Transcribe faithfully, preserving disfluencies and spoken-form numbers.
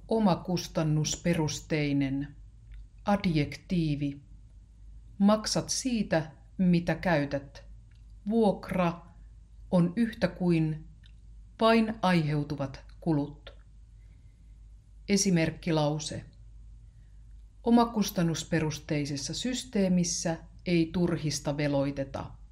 Omakustannusperusteinen. Adjektiivi. Maksat siitä, mitä käytät. Vuokra on yhtä kuin vain aiheutuvat kulut. Esimerkkilause. Omakustannusperusteisessa systeemissä ei turhista veloiteta.